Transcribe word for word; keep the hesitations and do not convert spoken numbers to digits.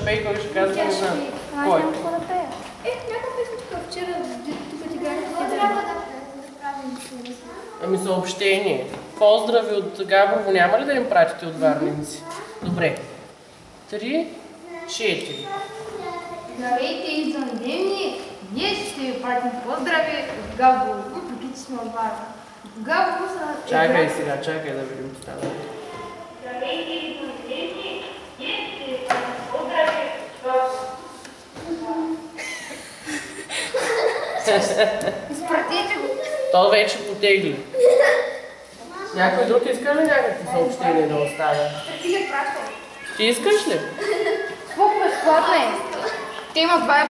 ще пее, кой ще казва, не знам. Кой? Е, някаква песня вчера, тук ти гайна. Трябва да правим си. Ами съобщение. Поздрави от Габрово, няма ли да им пратите от Варненци? Добре. Три, четири. Здравейте, извънземни! Ние ще ви пратим поздрави от Габрово, въпреки че сме от Варна. Габрово са... Чакай сега, чакай да видим това. Здравейте, извънземни! Ние ще ви пратим поздрави от Габрово. Изпратете го! То вече потегли. Някой друг иска ли някакви съобщения да оставя? Ти ги пращам. Ти искаш ли? Колко безплатно е? Те имат два